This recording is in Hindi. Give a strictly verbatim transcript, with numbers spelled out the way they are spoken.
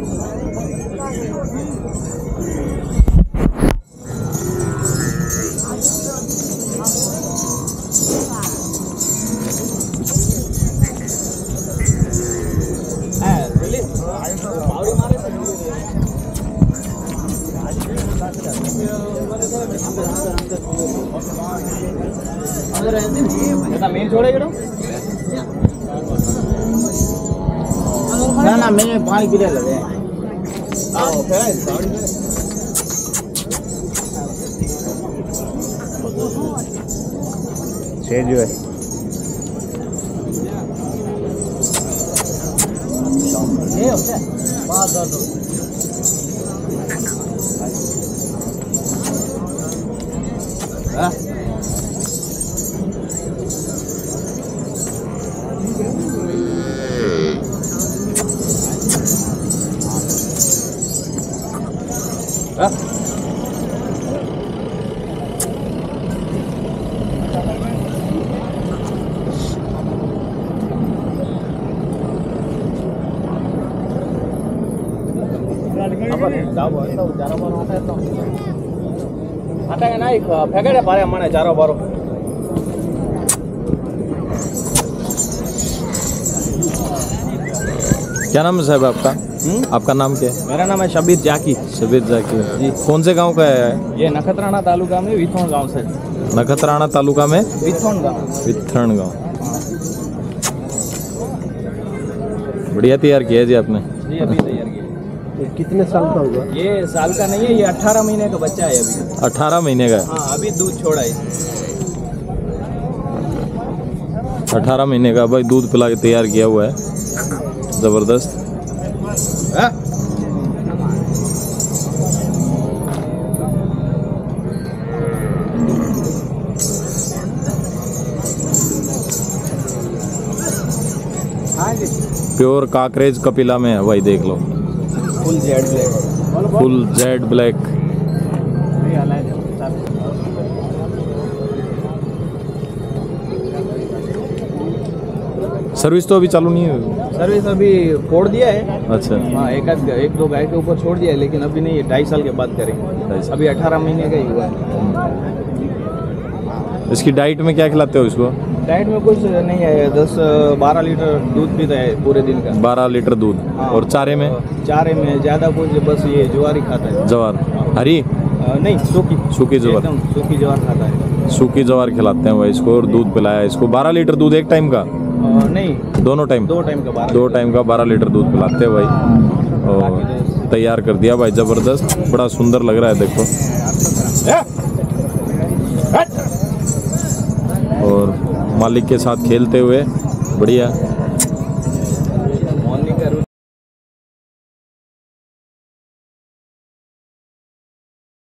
ना ना मैंने पानी पी लगे छह जो है ये होता है पाँच दो हाँ हटाएगा ना एक फेंके पारे हमारे चारों बारों। क्या नाम है साहब आपका? हुँ? आपका नाम क्या है? मेरा नाम है शबीर जाकी। शबीर जाकी जी। कौन से गांव का है? ये नखत्राना तालुका में विथोन गांव से। नखत्राना तालुका में विथोन गांव। विथण गांव। बढ़िया तैयार किया जी आपने। जी अभी तैयार किया। कितने साल का होगा? ये साल का नहीं है, ये अठारह महीने का बच्चा है अभी। अठारह महीने का? हाँ अभी दूध छोड़ा है। अठारह महीने का भाई दूध पिला के तैयार किया हुआ है, जबरदस्त। प्योर काकरेज कपिला में है भाई, देख लो। Full Z black. Full Z black. Service तो अभी चालू नहीं है? सर्विस अभी छोड़ दिया है। अच्छा हाँ एक एक दो गाय के ऊपर छोड़ दिया है, लेकिन अभी नहीं, ढाई साल के बाद करेंगे। अभी अठारह महीने का ही हुआ है। इसकी डाइट में क्या खिलाते हो इसको? डाइट में कुछ नहीं है, दस बारह लीटर दूध पीता है पूरे दिन का। बारह लीटर दूध। हाँ, और चारे में? चारे में ज़्यादा कुछ बस ये ज्वार ही खाता है। ज्वार? हरी? आ, नहीं सूखी। सूखी ज्वार। एकदम सूखी ज्वार खाता है। सूखी ज्वार खिलाते हैं भाई इसको, और दूध पिलाया इसको। बारह लीटर दूध एक टाइम का? आ, नहीं दोनों टाइम? दो टाइम का बारह दो टाइम का बारह लीटर दूध पिलाते हैं भाई। और तैयार कर दिया भाई, जबरदस्त। बड़ा सुंदर लग रहा है देखो। और मालिक के साथ खेलते हुए बढ़िया।